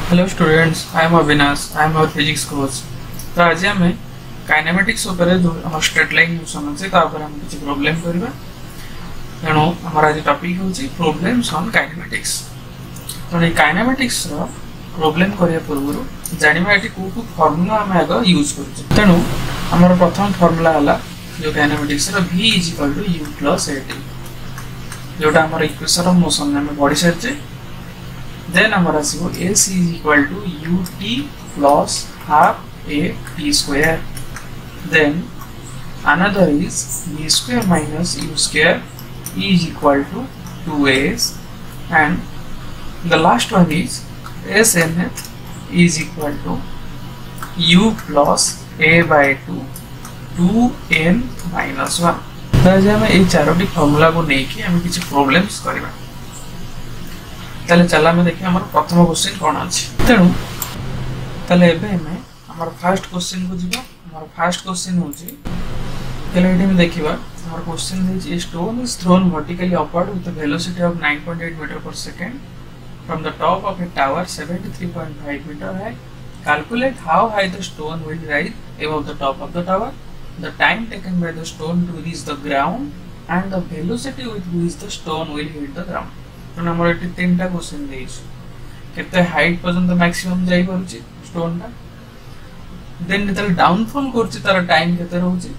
Hello students, I am Avinash, I am our physics coach. तो आज आम काइनेमेटिक्स जो हम स्ट्रेट लाइन मोशन अच्छे हम किसी प्रोब्लेम करवा। तेणु आम आज टॉपिक हूँ प्रोब्लेम्स ऑन काइनेमेटिक्स। तेणु ये काइनेमेटिक्स प्रोब्लेम करने पूर्व जाना ये कौ कौ फर्मुला आम आग यूज कर। तेणु आम प्रथम फर्मुला है जो kinematics v is equal to u plus at जोटा आम इक्वेशन ऑफ मोशन आम पढ़ी सारी। Then आमर आसो s is equal to ut plus half a t square. Then another is v square minus u square is equal to 2s, and the last one is s nth is equal to u plus a by 2 2n minus 1। तो आज आम ये Charoti formula को लेकिन आम किसी problems करवा। ताले चला में देखिए हमारा प्रथम क्वेश्चन कौन अच्छे। तेणु ताले एबे हमें हमारा फर्स्ट क्वेश्चन को जीवा। हमारा फर्स्ट क्वेश्चन होची ताले एठी में देखिबा हमारा question is a stone is thrown vertically upward with a velocity of 9.8 metre per second from the top of a tower 73.5 metre high. Calculate how high the stone will rise above the top of the tower, the time taken by the stone to reach the ground and the velocity with which the stone will hit the ground. Number एटी तीन टा question केते height पर्यंत maximum जाई परछि stone टा, then जेतल downfall करछि तार टाइम केते रहउछि,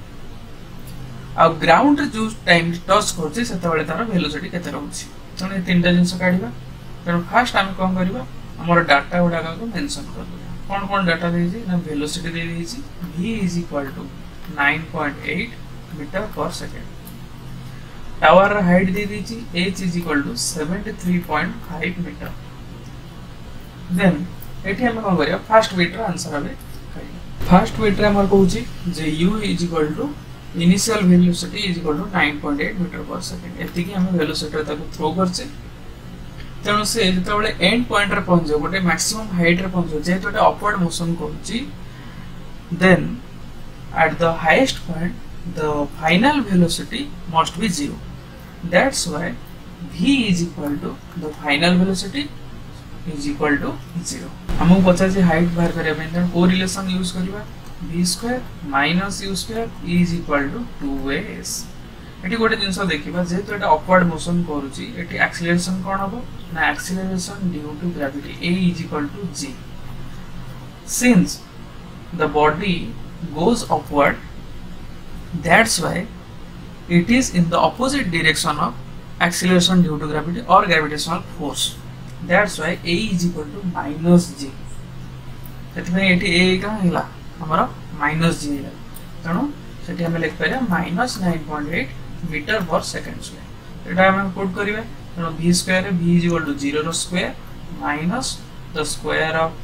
आ ग्राउंड रे जो टाइम टच करछि सेते बेले तार वेलोसिटी केते रहउछि। तने ए तीन टा जिंस काढिबा। तने फर्स्ट हम कोन करबा हमर डाटा उडा को मेंशन कर देबा। कोन कोन डाटा देछि ना वेलोसिटी दे देछि v is equal to 9.8 metre per second. Tower height दे दीची h is equal to 73.5 metre. Then एठी हम कोन करिया फर्स्ट बिट रो आंसर हबे करिया। फर्स्ट बिट रे हमर कहूची जे u is equal to initial velocity is equal to 9.8 metre per second. एति की हम वेलोसिटी ताको थ्रो करछे। तेणु से जेतबेले एंड पॉइंट रे पहुंच जाय गोटे मैक्सिमम हाइट रे पहुंच जे तो अपवर्ड मोशन करछि, then at the highest point the final velocity must be 0. That's why v is equal to the final velocity is equal to 0। हमको पता है हाइट बाहर करिया पे त को रिलेशन यूज करबा v square minus u square is equal to 2s। एटी गोटे जिंस देखिबा जेतो एटा अपवर्ड मोशन करूची एटी एक्सीलरेशन कोन हबो ना acceleration due to gravity a is equal to g। Since the body goes upward, that's why it is in the opposite direction of acceleration due to gravity or gravitational force। that's why a is equal to minus g। सेतमे एठी a का हिला हमरो minus g हिला। तणो सेठी हम लिख पारिया minus 9.8 metre per second square. एटा हम पुट करिवे। तणो v square v is equal to 0 रो square minus the square of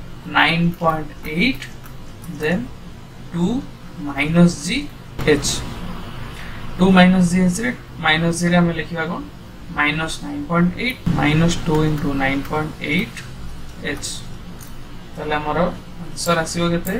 9.8 then 2 minus g h। 2 minus g h रे minus g रे हम लिखिबा कोन minus 9.8 minus 2 into 9.8 h। ताले हमर आंसर आसीबो केते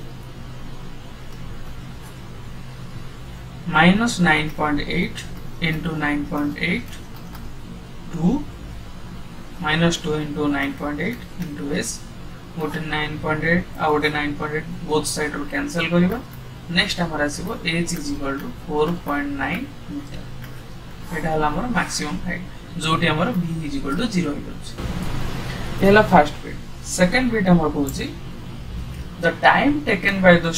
minus 9.8 into 9.8 2 minus 2 into 9.8 into s। गोटे 9.8 आ गोटे 9.8 बोथ साइड रो कैंसिल करिबा। नेक्स्ट हमर आसीबो h is equal to 4.9 metre. एटा हला हमर मैक्सिमम हाइट जोटी हमर v is equal to 0 होइछ। एला फर्स्ट बिट। सेकंड बिट हमर कहूची the time taken by the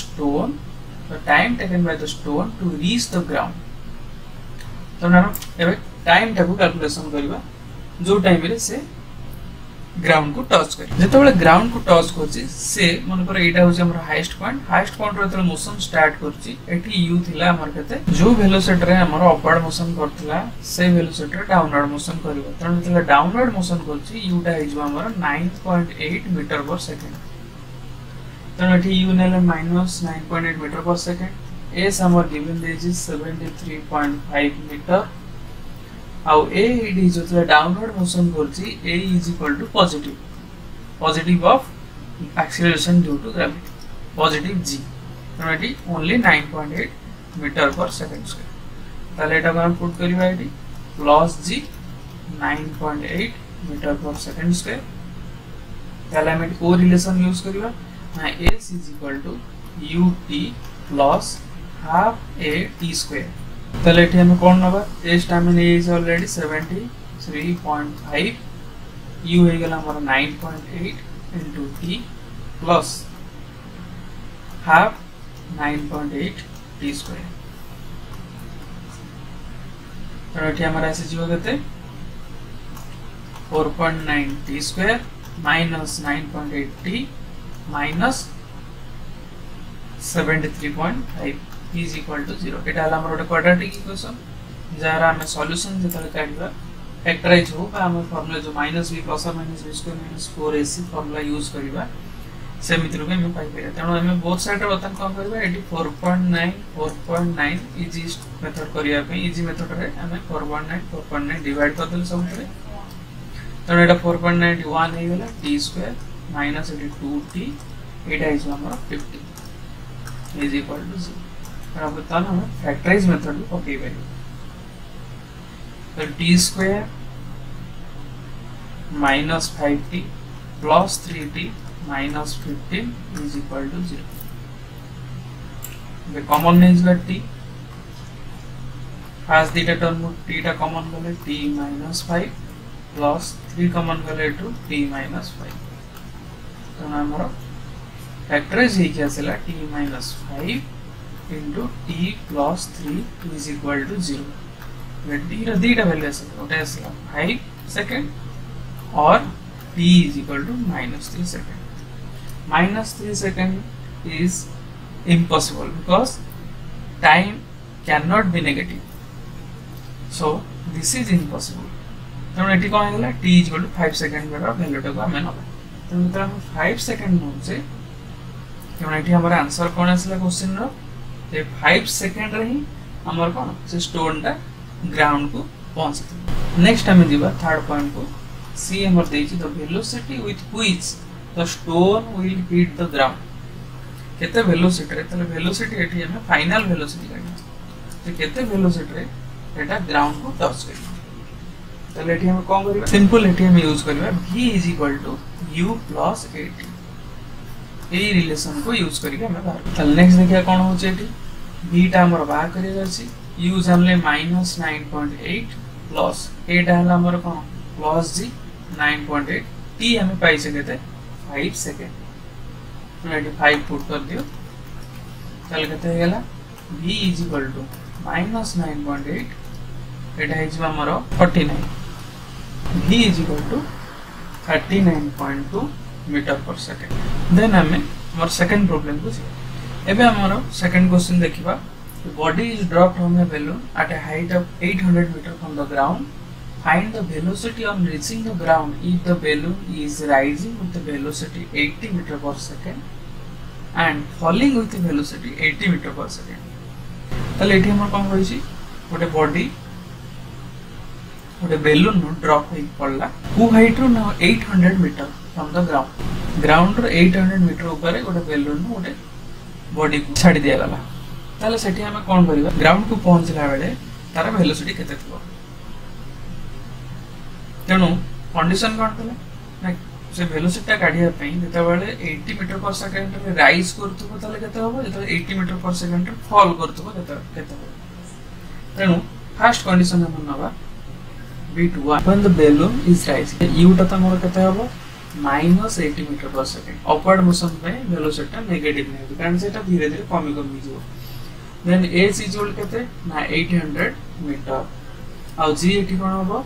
stone to reach the ground. तो ना एबे टाइम टाको कैलकुलेशन करबा जो टाइम रे से ग्राउंड को टच कर जेतेबेले ग्राउंड को टच करछि से मन पर एटा होछि हमर हाईएस्ट पॉइंट रे मोशन स्टार्ट करछि। एठी u थिला हमर केते जो वेलोसिटी रे हमर अपवर्ड मोशन करथिला से वेलोसिटी रे डाउनवर्ड मोशन करबो। तण जेतेबेले डाउनवर्ड मोशन करछि u टा हिजबो हमर 9.8 मीटर पर सेकंड। तण एठी u नेले minus 9.8 metre per second. s हमर गिवन देछि 73.5 मीटर। आउ a इट इज जो डाउनवर्ड मोशन करछि a is equal to positive of acceleration due to gravity positive g। तो एटी only 9.8 metre per second square. ताले एटा हम पुट करिबा एटी plus g 9.8 metre per second square ताले हम को रिलेशन यूज करबा ना s is equal to ut plus half a t square ताले एठी हम कोन नबा s टा में इज ऑलरेडी 73.5 u हो गेला हमर 9.8 into t plus half 9.8 t square तो एठी हमारा ऐसे जीव कहते 4.9 t square minus 9.8 t minus 73.5 is equal to 0 एटा हला हमर क्वाड्रेटिक इक्वेशन जारा हम सॉल्यूशन जेतले काढबा फैक्टराइज हो बा हम फार्मूला जो -b प्लस और -b square minus 4ac formula use करबा सेमिति रूपे हम पाई परिया तनो हम बोथ साइड रे बतन कोन करबा एटी 4.9 इजी मेथड करिया पे इजी मेथड रे हम 4.9 डिवाइड कर देल सब रे तनो एटा 4.91 हे गेला t square minus 2t Etah is हमर 50 इज इक्वल टू 0 अब तनो हम फैक्टराइज मेथड को ओके वैल्यू तो t square minus 5t plus 3t minus 15 is equal to 0. The common is t. As the term t ta common gale t minus 5 plus 3 common gale to t minus 5. तो हमारा factorise ही क्या चला t minus 5 into t plus 3 is equal to 0. दीटा value ऐसे उठे ऐसे 5 second और t is equal to -3 second. -3 second is impossible because time cannot be negative. So this is impossible. तो एटी कोन हैला t is equal to 5 second बेरा वैल्यू टाको हमें नबा तो मित्र हम 5 सेकंड नोचे तो एटी हमारा आंसर कोन आसला क्वेश्चन रो जे 5 सेकंड रे ही हमर कोन से स्टोन टा ग्राउंड को पहुंचते नेक्स्ट हमें दिबा थर्ड पॉइंट को सी हमर देछि the velocity with which the stone will hit the ground केते वेलोसिटी रे तले वेलोसिटी एठी हमें फाइनल वेलोसिटी काढी तो केते वेलोसिटी रे एटा ग्राउंड को टच करी तले एठी हम कोन करबा सिंपल एठी हम यूज करबा v u + at ए रिलेशन को यूज करके हमें बाहर चल नेक्स्ट देखिया कोन होचे एठी v टा हमर बाहर करिया अछि u जानले -9.8 प्लस a डाला हमर कोन प्लस g 9.8 t हमें पाई सके थे 5 सेकंड तो एटी 5 पुट कर दियो चल केते गेला v -9.8 एटा इज हमर 49 v 39.2 metre per second then हमें हमर सेकंड प्रॉब्लम को एबे हमर सेकंड क्वेश्चन देखिबा The body is dropped from a balloon at a height of 800 meters from the ground. Find the velocity on reaching the ground if the balloon is rising with the velocity 80 meters per second and falling with the velocity 80 meters per second. ताले एठी हमर कोन होइछि गोटे body गोटे balloon no drop होई पड़ला हु height रो 800 metre from the ground रो 800 मीटर ऊपर गोटे बेलून नो गोटे बॉडी को छाडी दिया गला ताले सेठी हमें कोन करिबा ग्राउंड को पहुंचला बेले तार वेलोसिटी केते थबो तेनु कंडीशन कोन तले ना से वेलोसिटी ता काढिया पई जेता बेले 80 मीटर पर सेकंड रे राइज करथबो ताले केते होबो जेता 80 मीटर पर सेकंड रे फॉल करथबो केते होबो तेनु फर्स्ट कंडीशन हम नबा v2 when the balloon is rising u ता तमरो केते होबो -80 metre per second upward motion पे वेलोसिटी ता नेगेटिव नै कारण सेटा धीरे धीरे कमी कमी जो then s is equal केते ना 800 मीटर और g एठी कोन होबो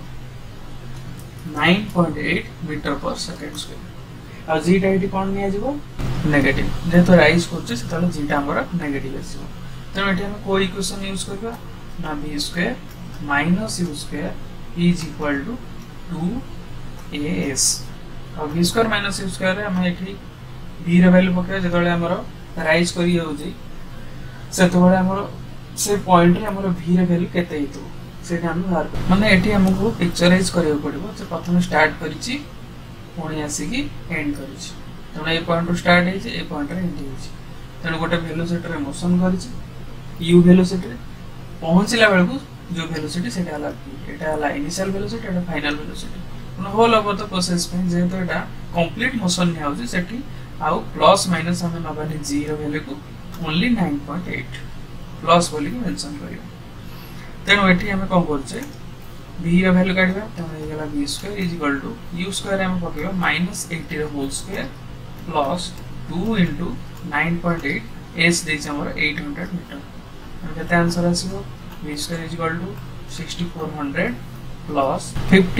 9.8 मीटर पर सेकंड स्क्वायर और g टा एठी कोन निया जिवो नेगेटिव जे तो राइज करछ से ताले g टा हमर नेगेटिव आसीबो तो एठी हम को इक्वेशन यूज करबा ना v square - u square is equal to 2as और v स्क्वायर - u स्क्वायर रे हम एठी v रे वैल्यू पके जेतले हमर राइज करी होउजी से तो बड़ा हमर से पॉइंट रे हमर v रे वैल्यू केते हितो सेटा हम बाहर माने एठी हमको पिक्चराइज करियो पड़िबो से प्रथम स्टार्ट करिछि पुणी आसी की एंड करिछि तो ए पॉइंट टू स्टार्ट है ए पॉइंट रे एंड होछि तने गोटे वेलोसिटी रे मोशन करिछि u वेलोसिटी रे पहुंचला बेल को जो वेलोसिटी सेटा हला एटा हला इनिशियल वेलोसिटी एटा final velocity whole over the process पे जे तो एटा कंप्लीट मोशन नि आउची सेठी आउ प्लस माइनस हम नबानी g रो वैल्यू को ओनली 9.8 प्लस बोली मेंशन करियो तेनो एठी हम कोन करछे v रो वैल्यू काढबा त हे गेला v square is equal to u square हम पकेबा -80 रो whole square plus 2 into 9.8 s देछ हमर 800 मीटर हम केते आंसर आसीबो v square is equal to 6400 plus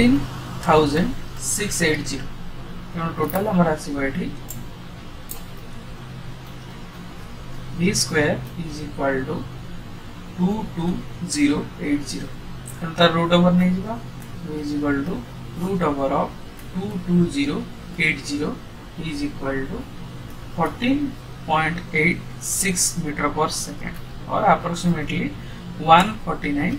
15680 तेनो टोटल हमर आसीबो एठी v square is equal to 22080 and the root over नहीं जीवा v is equal to root over of 22080 is equal to 14.86 meter per second or approximately 149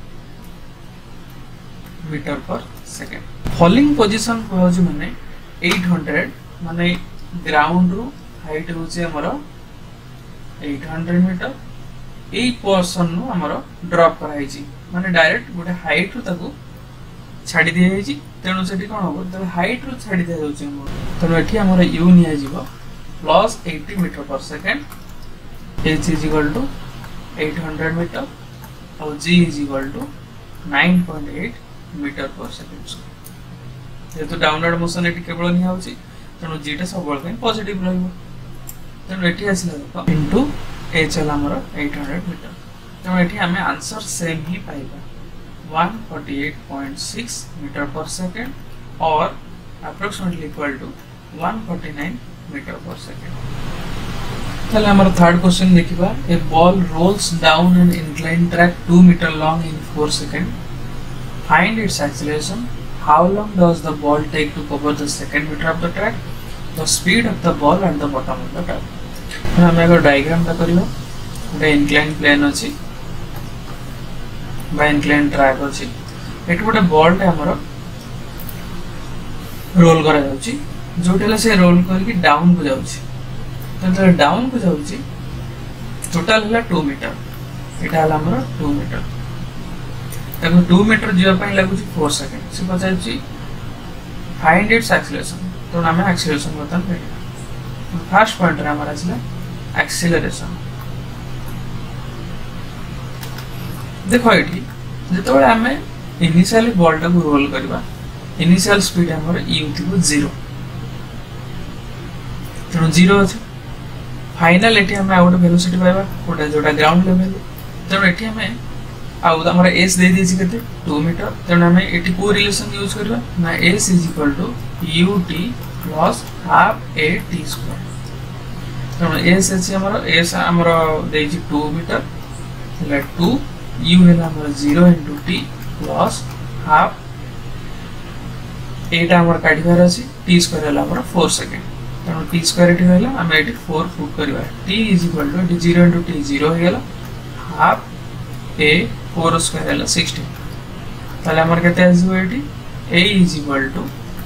meter per second falling position को जो माने 800 माने ground रो height होचे हमरो 800 metre एई portion नु हमरो ड्रॉप कराई छी माने डायरेक्ट गोटे हाइट रु ताको छाडी दिया जाई छी तेनु सेठी कोन हो त हाइट रु छाडी दिया जाउची हमरो तेनु एठी हमरो u निया जीवो plus 80 metre per second h is equal to 800 मीटर और g is equal to 9.8 metre per second ये तो डाउनवर्ड मोशन एठी केवल निया होची तेनु g टा सब बळ पॉजिटिव रहइबो तेनु एठी आसिला इनटू h हला हमर 800 मीटर तेनु एठी हमें आंसर सेम ही पाइबा 148.6 मीटर पर सेकंड और approximately equal to 149 metre per second चलो हमर थर्ड क्वेश्चन देखिबा a ball rolls down an incline track 2 metre long in 4 second find its acceleration how long does the ball take to cover the second metre of the track the speed of the ball at the bottom of the track हम एगो diagram ता करियो गोटे incline plane अछि बा incline track अछि एट गोटे बॉल टे हमर रोल करा जाउची जोटेला से रोल करके डाउन को जाउची तो डाउन को जाउची टोटल हला 2 मीटर एटा हला हमर 2 मीटर तको 2 मीटर जिवा पई लागुची 4 सेकंड से बचाउची फाइंड इट्स एक्सीलरेशन तो हमें एक्सीलरेशन बतन पड़ेगा फर्स्ट पॉइंट रे हमारा छिला एक्सीलरेशन देखो एठी जेतोळे हमें इनिशियली बॉल टा को रोल करबा इनिशियल स्पीड हमर u थिबो 0 तो 0 अछि फाइनल एठी हमें आउट वेलोसिटी पाइबा कोटा जोटा ग्राउंड लेवल तो एठी हमें आउ हमरा s दे दिछि केते 2 मीटर तो हमें एठी को रिलेशन यूज करबा ना s = ut plus half a t square तो s अछि हमरो s हमरो देछि 2 मीटर हला 2 u हला हमरो 0 * t plus half एटा हमर काढिबार अछि t स्क्वायर हला हमरो 4 सेकंड तो t स्क्वायर एठी हला हम एठी 4 पुट करबा t = 0 * t 0 हेला half a 4 स्क्वायर हला 16 ताले हमर केते आजु एठी a =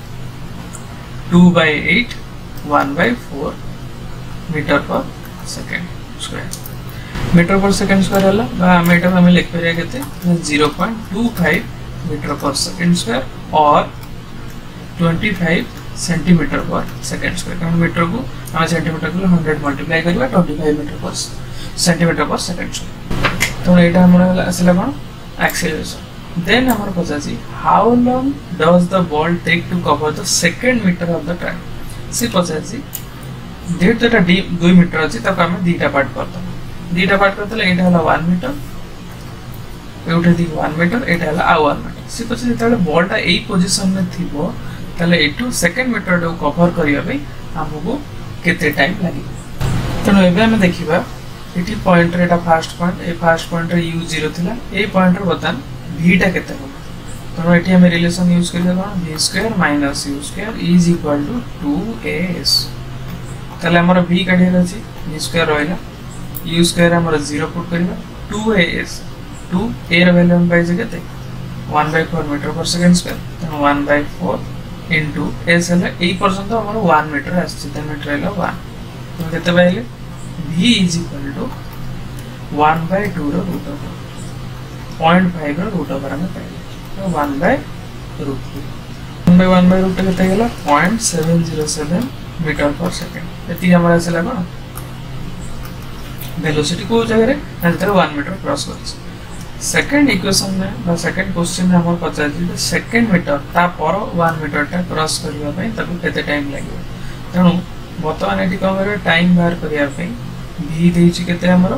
2/8 1/4 metre per second square metre per second square हला बा मीटर हम लिख परिया केते 0.25 मीटर पर सेकंड स्क्वायर और 25 सेंटीमीटर पर सेकंड स्क्वायर कारण मीटर को हम सेंटीमीटर को 100 मल्टीप्लाई करबा 25 मीटर पर सेंटीमीटर पर सेकंड स्क्वायर तो एटा हमरा असला कोन एक्सीलरेशन then हमर पचासी how long does the ball take to cover the second meter of the track से पचासी जेटा 2 मीटर अछि त हम दीटा पार्ट करतले एटा हला 1 मीटर एउठे दी 1 मीटर एटा हला आ 1 मीटर से पछे जेताले बॉलटा एई पोजीशन में थिबो तले एटू सेकंड मीटर को कवर करिया बे हमको केते टाइम लागि तनो एबे हम देखिबा एटी पॉइंट रेटा फर्स्ट पॉइंट रे u0 थिला ए पॉइंट रे बतन v टा केते हो तो एटी हम रिलेशन यूज करिया कोन v square minus u square is equal to 2as तले हमर v काढिया अछि v स्क्वायर रहला u स्क्वायर हमर 0 पुट करिबा 2as 2 a रे वैल्यू हम पाइ जे केते 1/4 मीटर पर सेकंड स्क्वायर तो 1/4 into s हला ए पर्यंत हमर 1 मीटर आछि त मीटर हला 1 तो केते पाइले v is equal to 1/2 रो रूट ओवर 0.5 रो रूट ओवर हमें पाइले तो 1/√2 1/1/√2 केते गेला 0.707 मीटर पर सेकंड एति हमरा आसला कोन वेलोसिटी को जगह रे अंतर 1 मीटर क्रॉस करछ सेकंड इक्वेशन में बा सेकंड क्वेश्चन में हमर पचार जे सेकंड मीटर ता पर 1 मीटर ता क्रॉस करबा पई ताको केते टाइम लागो तणु बर्तमान एटी कम करे टाइम बाहर करिया पई v देछि केते हमर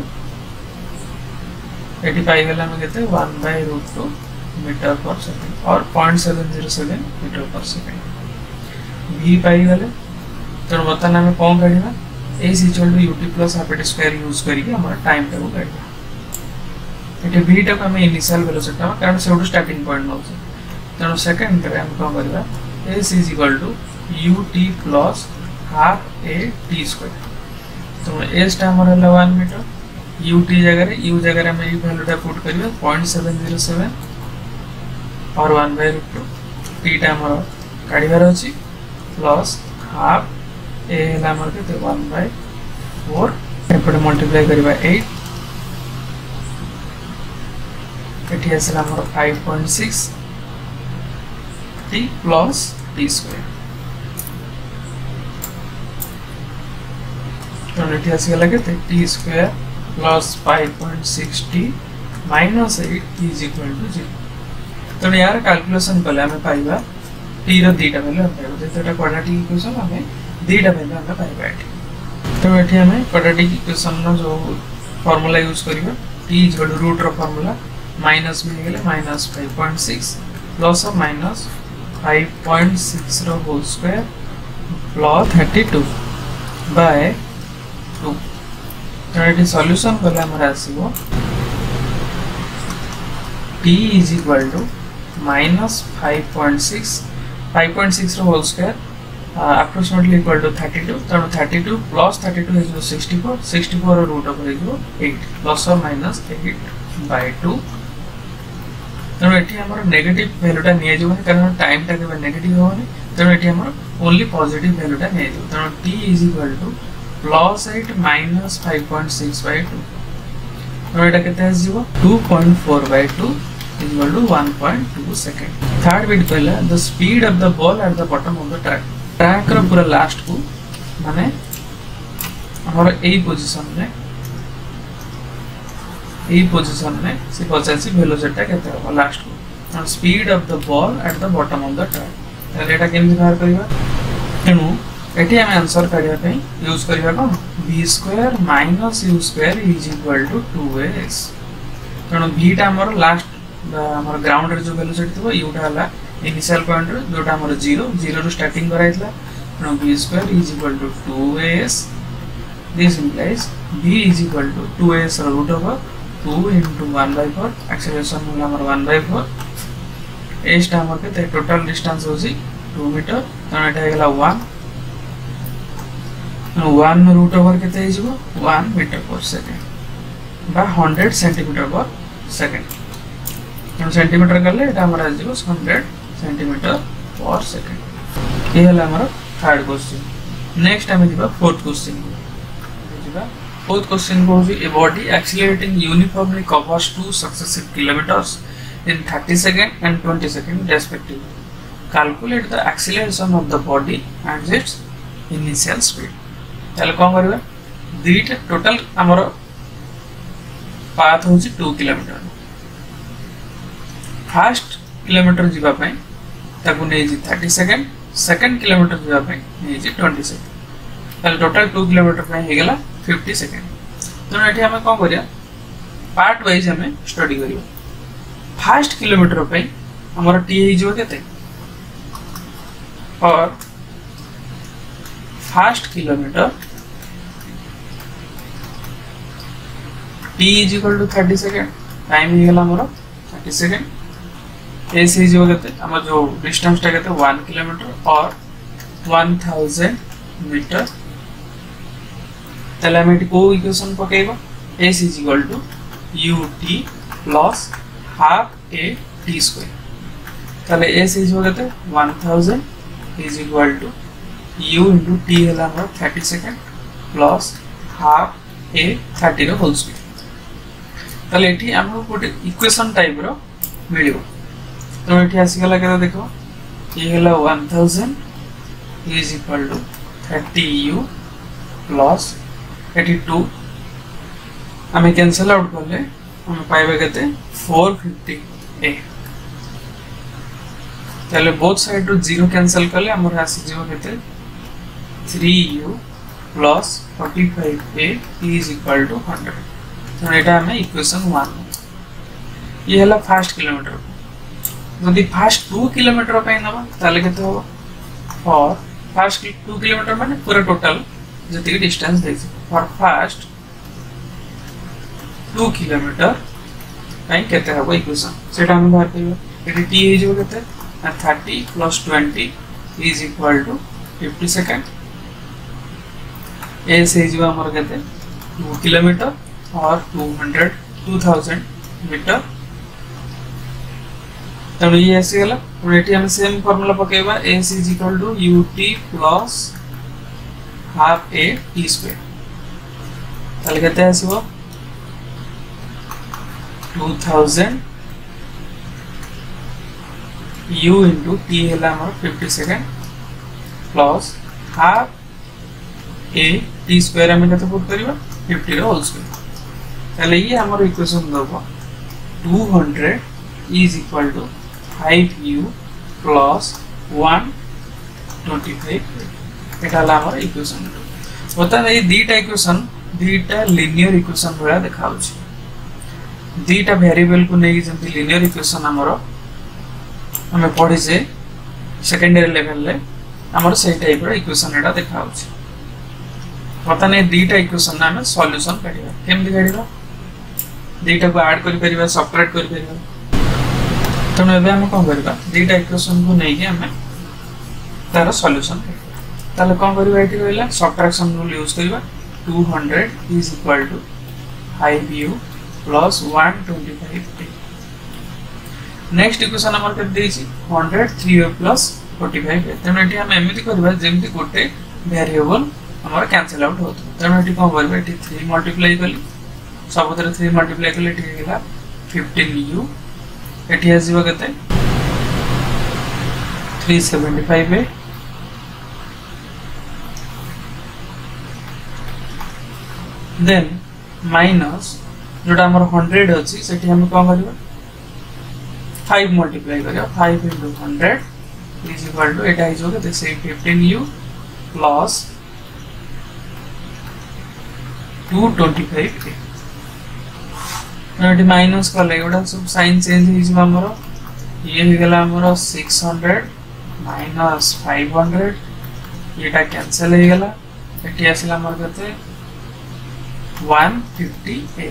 एटी पाई गेला हम केते 1/√2 मीटर पर सेकंड और 0.707 मीटर पर सेकंड v पाई गेले तो बर्तमान हम कोन काढिबा a is equal to ut plus half a square use करके हमारा टाइम टाको काढिबा एटी v टाको हम इनिशियल वेलोसिटी ता कारण सेउडू स्टार्टिंग पॉइंट नौ छै तनो सेकंड करे हम कोन करबा a is equal to ut plus half a t square तो s टा हमर 1 मीटर ut जगह रे u जगह रे हम ई वैल्यू टा पुट करियो 0.707 और 1/√2 t टा हमर काढिबार अछि प्लस हाफ a हला हमर के 1/4 एपटे मल्टीप्लाई करिबा 8 एठी आसला हमर 5.6 t प्लस t स्क्वायर तो एठी आसी गेला केते t square plus 5.6t minus 8 is equal to 0 तो यार कैलकुलेशन कले हमें पाइबा t रो दीटा वैल्यू हम पाइबा जेतेटा क्वाड्रेटिक इक्वेशन हमें दीटा वैल्यू हम पाइबा एठी तो एठी हमें क्वाड्रेटिक इक्वेशन नो जो फार्मूला यूज करिबा t is equal to root रो फार्मूला माइनस में गेले -5.6 प्लस और माइनस 5.6 रो होल स्क्वायर प्लस 32 बाय 2 तो एठी सॉल्यूशन कले हमरा आसीबो t is equal to -5.6 रो whole square approximately equal to 32 तो 32 plus 32 is 64 64 रो रूट ओवर इज 8 प्लस और माइनस 8/2 तो एठी हमर नेगेटिव वैल्यू टा निया जबो कारण टाइम टा के नेगेटिव होनी तो एठी हमर ओनली पॉजिटिव वैल्यू टा निया जबो तो t is equal to +8 -5.6/2 तो एटा केते आसीबो 2.4/2 is equal to 1.2 second third bit कहला the speed of the ball at the bottom of the track रो पूरा लास्ट को माने हमर एई पोजीशन में से पचासी वेलोसिटी टा केते हो लास्ट को और speed of the ball at the bottom of the track एटा केमि बाहर करबा एनु एठी हम आंसर करिया पे यूज करिया कोन v square minus u square is equal to 2s तनो v टा हमर लास्ट हमर ग्राउंड रे जो वेलोसिटी थो u टा हला इनिशियल पॉइंट रे जोटा हमर 0 रो स्टार्टिंग कराइतला तनो v square is equal to 2s this implies v is equal to 2s root over 2 into 1/4 acceleration होला हमर 1/4 s टा हमर के टोटल डिस्टेंस होसी 2 मीटर तनो एटा गेला 1 रूट ओवर केते हिजबो 1 मीटर पर सेकंड बा 100 सेंटीमीटर पर सेकंड तो सेंटीमीटर करले एटा हमरा हिजबो 100 सेंटीमीटर पर सेकंड ये हला हमर थर्ड क्वेश्चन नेक्स्ट हम दिबा फोर्थ क्वेश्चन दिबा फोर्थ क्वेश्चन को a body accelerating uniformly covers 2 successive kilometres in 30 seconds and 20 seconds respectively calculate the acceleration of the body and its initial speed ताले कोन करबा दीटा टोटल हमर पाथ होची 2 kilometre first kilometre जीवा पई ताकू नै जी 30 सेकंड सेकंड किलोमीटर जीवा पई नै जी 20 सेकंड ताले टोटल 2 किलोमीटर पई हे गेला 50 सेकंड तो एठी हम कोन करिया पार्ट वाइज हम स्टडी करियो फर्स्ट किलोमीटर पई हमर टी हे जो केते और first kilometre t is equal to 30 second time हे गेला हमर 30 सेकंड s हे जो केते हमर जो डिस्टेंस टा केते 1 किलोमीटर और 1000 मीटर तले हम को इक्वेशन पकेबा s is equal to ut plus half a t square तले s is equal to 1000 is equal to u into t हला हमर 30 सेकंड प्लस हाफ a 30 रो होल स्क्वायर तले एठी हमर कोटे इक्वेशन टाइप रो मिलियो तो एठी आसी गला केता देखो ये हला 1000 is equal to 30u plus 82 आम कैंसल आउट कले आम पाइबा केते 450a ताले बोथ साइड रो 0 कैंसल कले हमर आसी जीव केते 3u plus 45a is equal to 100 तो एटा हमें इक्वेशन 1 ये हला फर्स्ट किलोमीटर यदि फर्स्ट 2 किलोमीटर पे नबा ताले केते हो फॉर फर्स्ट 2 किलोमीटर माने पूरा टोटल जति डिस्टेंस देछि फॉर फर्स्ट 2 किलोमीटर काई केते हबो इक्वेशन सेटा हम बाहर करियो एटी t हे जो केते 30 plus 20 is equal to 50 second ए से जो हमर केते 2 किलोमीटर और 2000 मीटर तब ये ऐसे गला एटी हम सेम फार्मूला पकेबा a is equal to ut plus half a t square ताले केते आसीबो 2000 u into t है 50 second plus half a t स्क्वायर हम केते पुट करबा 50 रो होल स्क्वायर ताले ये हमर इक्वेशन दबो 200 is equal to 5u plus 125 एटा ला हमर इक्वेशन होता है। ये दीटा इक्वेशन दीटा लीनियर इक्वेशन भरा देखाउछि दीटा वेरिएबल को नै जंती लीनियर इक्वेशन हमर हमें पढ़ी से सेकेंडरी लेवल ले हमर सही टाइप रो इक्वेशन एटा देखाउछि पता नै दीटा इक्वेशन ना हमें सॉल्यूशन करिबा केमि करिबा दीटा को ऐड करि परिबा सबट्रैक्ट करि परिबा तो एबे हम कोन करिबा दीटा इक्वेशन को नै के हमें तार सॉल्यूशन करिबा ताले कोन करिबा एठी कहला सबट्रैक्शन रूल यूज करिबा 200 is equal to 5u plus 125 next equation हमर के देछि 100 3u plus 45 तने एठी हम एमिति करबा जेमति गोटे वेरिएबल हमर कैंसिल आउट होत तने एठी कोन करबा एठी 3 मल्टीप्लाई कली सबतर 3 मल्टीप्लाई कले एठी गेला 15u एठी आसीबा केते 375 देन माइनस जोटा हमर 100 अछि सेठी हम कोन करबा 5 मल्टीप्लाई करियो 5 into 100 is equal to एटा इज होगा से 15u plus 225 एटी माइनस कले एटा सब साइन चेंज हिज हमरो ये हो गेला हमरो 600 minus 500 एटा कैंसिल हो गेला एटी आसिला हमर कते 158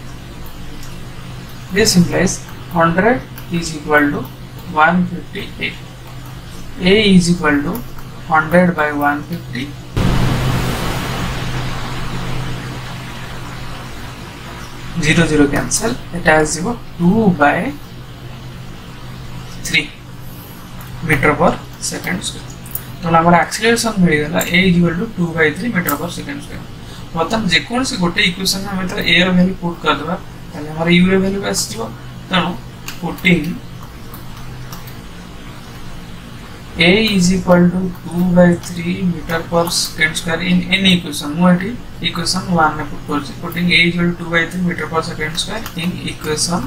this implies 100 is equal to 158 a is equal to 100 by 150 0 cancel it has 2 by 3 meter per second square तो हमारा एक्सीलरेशन मिल गला a is equal to 2 by 3 meter per second square मतलब जे कोन से गोटे इक्वेशन हम त a रो वैल्यू पुट कर देबा ताले हमारा u रो वैल्यू आसी जो तनो putting a is equal to 2 by 3 meter per second square in any equation मोटी equation 1 में पुट कर putting a is equal to 2 by 3 meter per second square in equation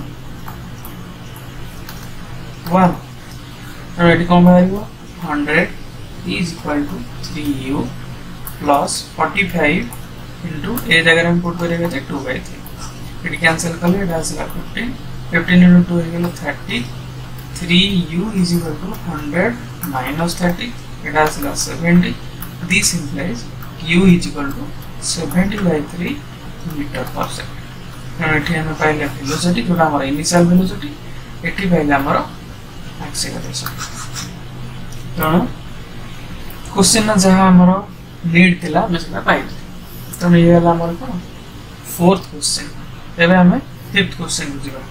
1 तो एटी कोन भाइबो 100 is equal to 3u plus 45 into a जगह हम put करेगा 2 by 3 इट कैंसिल कर ले इट आसला 15 into 2 is 30 3u is equal to 100 minus 30 it has 70 this implies u is equal to 70 by 3 meter per second now एठी हम पाइले velocity जोटा हमर इनिशियल वेलोसिटी एठी पाइले हमर एक्सेलरेशन तो क्वेश्चन ना जहां हमर नीड थिला मेसला पाइले तो ये वाला हमर को फोर्थ क्वेश्चन एबे हमें फिफ्थ क्वेश्चन बुझिबा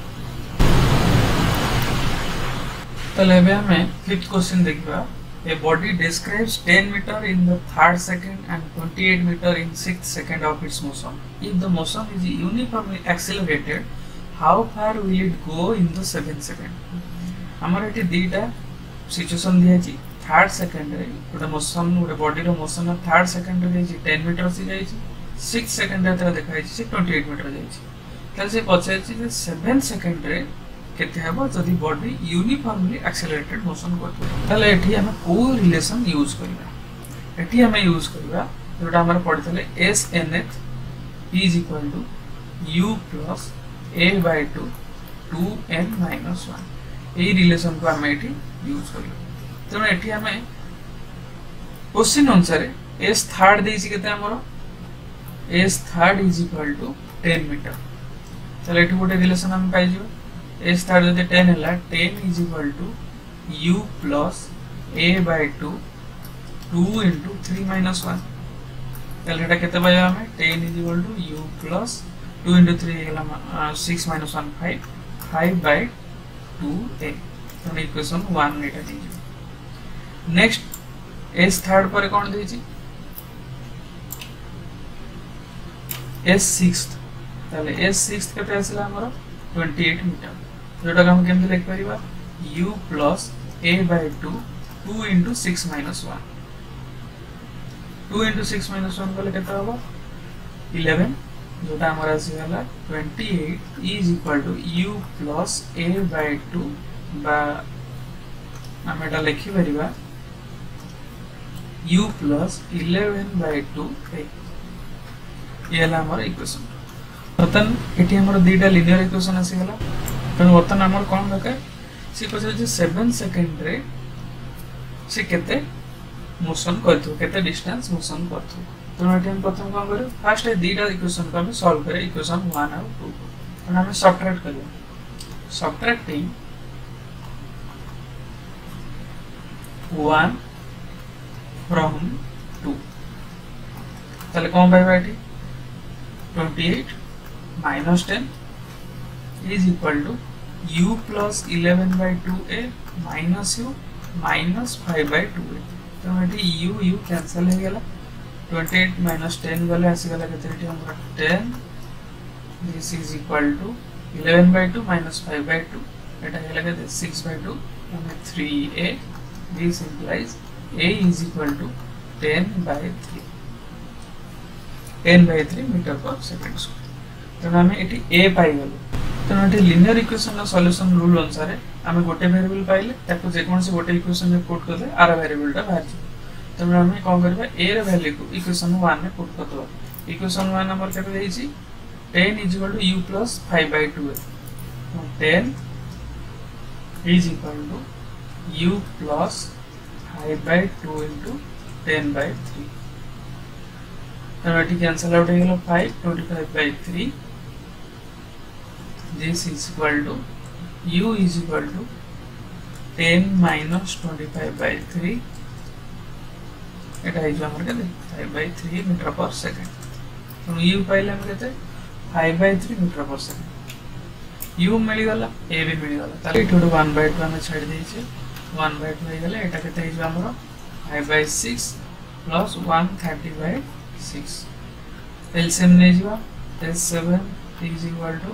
तले एबे हमें फिफ्थ क्वेश्चन देखबा a body describes 10 meter in the 3rd second and 28 meter in 6th second of its motion if the motion is uniformly accelerated how far will it go in the 7th second हमारे एटी दीटा situation दिया third second रे गोटे motion गोटे body रो motion third second रे 10 metre से जाई 6 सेकंड रे तरा देखाई 28 मीटर जाई से पचार 7 सेकंड रे केते हबो जदि बॉडी यूनिफॉर्मली एक्सेलरेटेड मोशन करतो ताले एठी हम को रिलेशन यूज करबा एठी हम यूज करबा जोटा हमर पढितले SNF is equal to u plus a by 2 2n minus 1 ए रिलेशन को हम एठी यूज करबा तने एठी हम क्वेश्चन अनुसार s थर्ड देछि केते हमर s third is equal to 10 metre चलो एठी गोटे रिलेशन हम पाइ जिवो s थर्ड जदि 10 हला 10 is equal to u plus a by 2 2 into 3 minus 1 चलो एटा केते पाइबा हमें 10 is equal to u plus 2 into 3 हला 6 minus 1 5 5 by 2a तो इक्वेशन 1 एटा दीजिए नेक्स्ट s थर्ड पर कोन देछि s सिक्स्थ ताले s सिक्स्थ केते आसला हमर 28 मीटर जोटा हम केमते लिख परिबा u plus a by 2 2 into 6 minus 1 2 into 6 minus 1 बोले केते होबो 11 जोटा हमर आसी गला 28 is equal to u plus a by 2 बा हम एटा लिखि परिबा u plus 11 by 2 a ये हला हमर इक्वेशन बर्तन एटी हमर दुईटा लिनियर इक्वेशन आसी गला तने बर्तन हमर कोन दरकार से पछे जे 7 सेकंड रे से केते मोशन करथु केते डिस्टेंस मोशन करथु तने एटी हम प्रथम कोन करू फर्स्ट ए दुईटा इक्वेशन को हम सॉल्व करे इक्वेशन 1 और 2 तने हम सबट्रैक्ट करियो सबट्रैक्टिंग 1 from 2 ताले कोन पाइबा एटी 28 minus 10 is equal to u plus 11 by 2a minus u minus 5 by 2a तो एटी u कैंसिल हो गेला 28 minus 10 गले आसी गला केते एटी हमरा 10 this is equal to 11 by 2 minus 5 by 2 एटा हेला केते 6 by 2 हमें 3a this implies a is equal to 10 by 3 10 by 3 metre per second square तो हमें एटी a पाई गलो तो एटी लिनियर इक्वेशन रा सॉल्यूशन रूल अनुसार हमें गोटे वेरिएबल पाइले ताको जे कोन से गोटे इक्वेशन में पुट करले आर वेरिएबल टा बाहर तो हमें कोन करबा a रा वैल्यू को इक्वेशन 1 में पुट कर दो इक्वेशन 1 नंबर केते देछि 10 is equal to u plus 5 by 2 तो 10 is equal to u plus 5 by 2 into 10 by 3 तो एटी कैंसिल आउट हो गेलो 5 25 by 3 this is equal to u is equal to 10 minus 25 by 3 Etah is हमर केते 5 by 3 metre per second तो u पाइले हम केते 5 by 3 metre per second u मिल गला a भी मिल गला ताले इठो 1 by 2 हम छाड़ देइ छै 1 by 2 हो गेले एटा केते इज हमर 5 by 6 plus 130 by 6 LCM ने जीवा S7 is equal to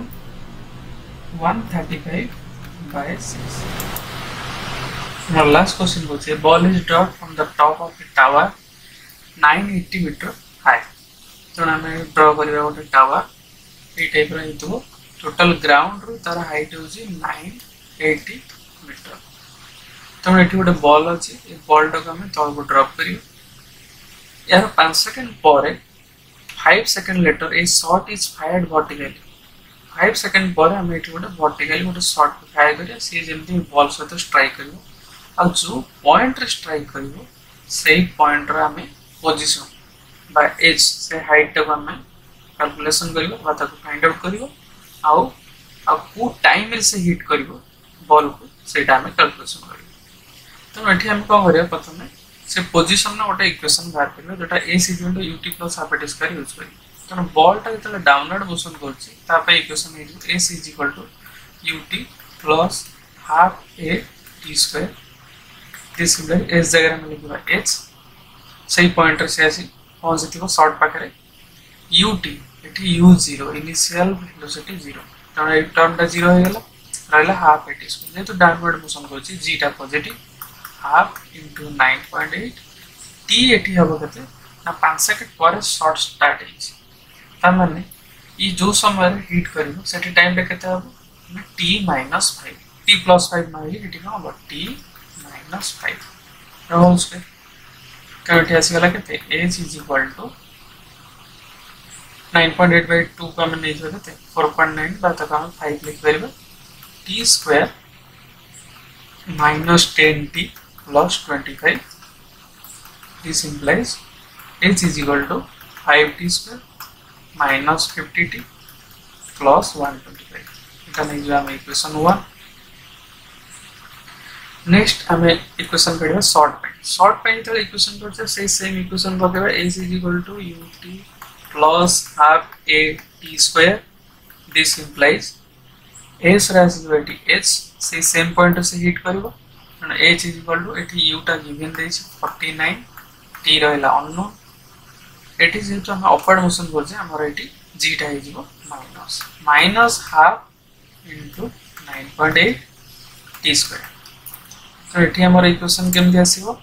135 by 6 now last question goes a ball is dropped from the top of a tower 980 meter high तो हमें ड्रॉ करिया गोटे टावर ए टाइप रो हितबो टोटल ग्राउंड रो तार हाइट होची 980 मीटर तो एठी गोटे बॉल अछि ए बॉल टा को हमें तल को ड्रॉप करियो यार 5 सेकंड पर 5 second later a shot is fired vertically 5 second पर हम एठी गोटे वर्टिकली गोटे शॉट फायर करिया से जेमति बॉल सहित स्ट्राइक करियो आ जो पॉइंट रे स्ट्राइक करियो सेही पॉइंट रे हमें पोजीशन बाय एज से हाइट को हमें कैलकुलेशन करियो बा ताको फाइंड आउट करियो आ को टाइम रे से हिट करियो बॉल को सेटा हमें कैलकुलेशन करियो तो एठी हम को करिया प्रथमे से पोजीशन ना गोटे इक्वेशन बाहर करियो जेटा a is equal to ut plus half a square use करियो तो बॉल टा जतले डाउनवर्ड मोशन करछि ता पे इक्वेशन है s is equal to ut plus half a t square this is s जगह में लिखबा h सही पॉइंट रे से आसी पहुंच जतिको शॉर्ट पाखरे ut एठी u0 इनिशियल वेलोसिटी 0 तो ए टर्म टा 0 हो गेला रहला हाफ a t स्क्वायर तो डाउनवर्ड मोशन करछि g टा पॉजिटिव हाफ इंटू 9.8 टी एटी हम के ना 5 सेकंड पर शॉर्ट स्टार्ट है ये जो समय हिट कर टाइम के टी -5 टी +5 मारे ये कौन हम टी -5 होल स्क्वायर तो ये आसगला के एच इज इक्वल टू 9.8/2 को हमें नहीं के 4.9 तक हम 5 लिख पार t square -10t + 25 this implies h is equal to 5t square -50t + 125 এটা नहीं हम इक्वेशन 1 नेक्स्ट हमें इक्वेशन करिया शॉर्ट पे तो इक्वेशन करते से सेम इक्वेशन पकेबा h is equal to ut plus half a t square this implies s rise by t h से सेम पॉइंट से हिट करबो h is equal to एठी u टा गिवन देछि 49 t रहला अननोन एठी जेतो हम अपवर्ड मोशन करजे हमर एठी g टा हे जिवो माइनस हाफ इनटू 9.8 t स्क्वायर तो एठी हमर इक्वेशन केमति आसीबो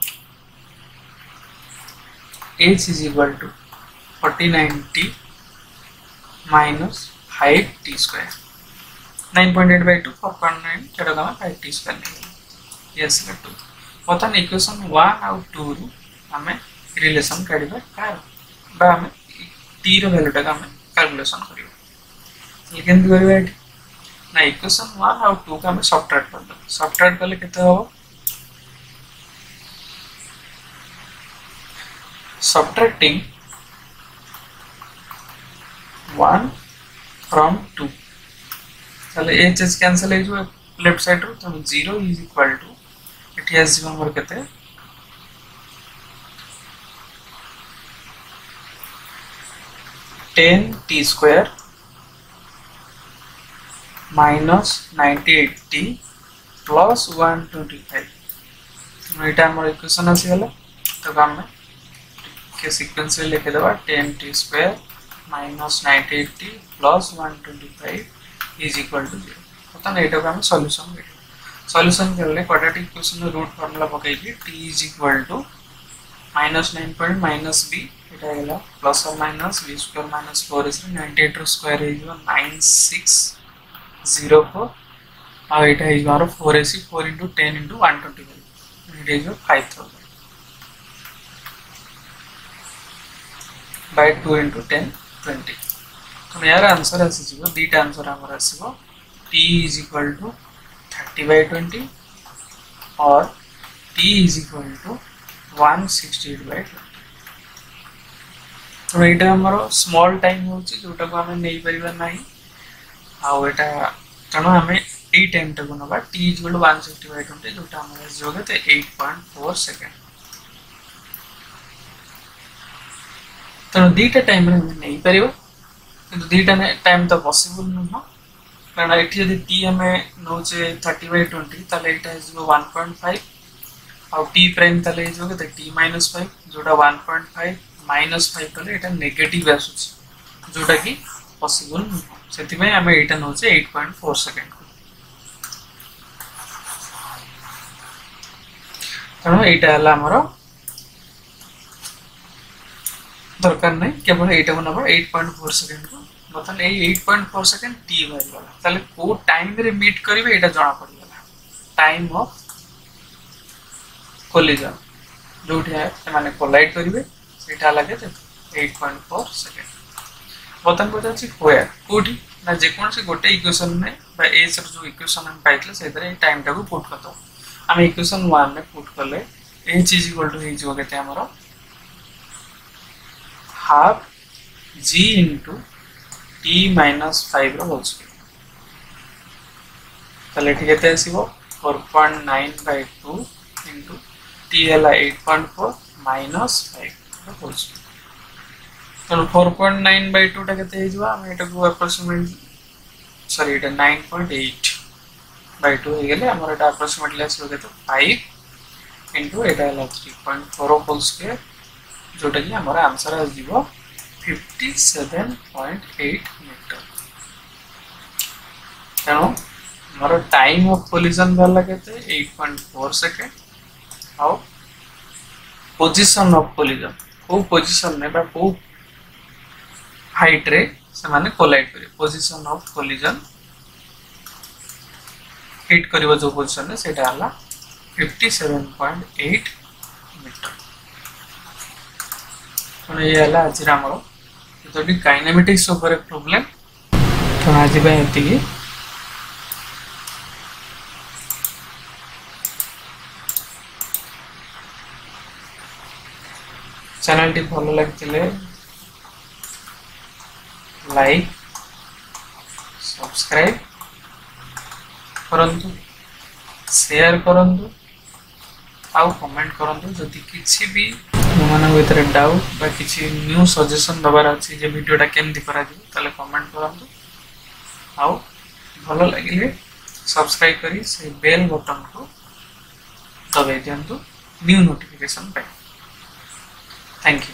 h is equal to 49t minus 5t square 9.8/2 4.9 चलो हम 5t स्क्वायर नहीं यस का 2 बतन इक्वेशन 1 और 2 रु हमें रिलेशन काढिबा कार बा हमें t रो वैल्यू टा हमें कैलकुलेशन करियो ये केन करिबा ना इक्वेशन 1 और 2 का हमें सब्ट्रैक्ट कर दो सब्ट्रैक्ट करले केते हो सब्ट्रैक्टिंग 1 from 2 चले h is cancel है जो लेफ्ट साइड रो तो 0 is equal to it has हमर केते 10t square minus 98t plus 125 तो एटा हमर इक्वेशन आसी गला तो हम के सीक्वेंस रे लिख देबा 10t square minus 98t plus 125 is equal to 0 पता एटा को हम सॉल्यूशन करले क्वाड्रेटिक इक्वेशन रूट फार्मूला पकाई के t is equal to -9 point minus b एटा हैला प्लस और माइनस b स्क्वायर minus 4 is 98 रो स्क्वायर है 9604 और एटा है हमारा 4ac 4 into 10 into 125 it is 5000 by 2 into 10 20 तो यार आंसर आसी जीवो दीटा आंसर हमर आसीबो t is equal to 30/20 और t is equal to 168/20 तो एटा हमर स्मॉल टाइम होची जोटा को हमें नहीं परिबा नाही आ एटा तनो हमें ए टाइम टा को नबा t is equal to 160/20 जोटा हमर जोगे ते 8.4 सेकंड तो दीटा टाइम रे हमें नहीं परिबा किंतु दीटा टाइम तो पॉसिबल न कारण एठी यदि t हमें नोचे 30/20 ताले एटा इज 1.5 और t प्राइम ताले इज होगे t -5 जोटा 1.5 -5 ताले एटा नेगेटिव आसुछ जोटा कि पॉसिबल न सेति में हमें एटा नोचे 8.4 सेकंड कारण एटा हला हमरो दरकार नहीं केवल एटा बनबा 8.4 सेकंड को मतलब ए 8.4 सेकंड टी वाइल वाला ताले को टाइम रे मीट करिवे एटा जाना पड़िगला टाइम ऑफ कोलिजन जोठी है माने कोलाइड करिवे एटा लागे 8.4 सेकंड बतन पता छी होया कोठी ना जे कोन से गोटे इक्वेशन में बा ए सब जो इक्वेशन हम पाइतले सेदरे टाइम टा को पुट करतो हम इक्वेशन 1 में पुट करले h is equal to हे जो केते हमरो half g into t minus 5 रो होल स्क्वायर तले ठीक है आसीबो 4.9/2 into t हला 8.4 minus 5 रो होल स्क्वायर तो 4.9/2 टा केते हिजवा हम एटा को अप्रोक्सीमेटली सॉरी एटा 9.8/2 हे गेले हमर एटा अप्रोक्सीमेटली आसीबो केते 5 into एटा हला 3.4 होल स्क्वायर जोटा कि हमारा आंसर आ जीवो 57.8 मीटर तेणु हमारा टाइम ऑफ कोलिजन वाला कहते 8.4 सेकंड आओ पोजीशन ऑफ कोलिजन को पोजीशन में बा को हाइट रे से माने कोलाइड करे पोजीशन ऑफ कोलिजन हिट करिवो जो पोजीशन है सेटा हला 57.8 मीटर तो ये हला आज हमरो तो डी काइनेमेटिक्स ऊपर प्रॉब्लम तो आज बे एति चैनल टी भलो लगतिले लाइक सब्सक्राइब करंतु शेयर करंतु आउ कमेंट करंतु जदि किछि भी मन भीतर डाउट बा किछि न्यू सजेशन दबार अछि जे वीडियोटा केमति करा दिबो ताले कमेंट करंतु आउ भलो लागिले सब्सक्राइब करी से बेल बटन को दबाइ दियंतु न्यू नोटिफिकेशन पाइ थैंक यू।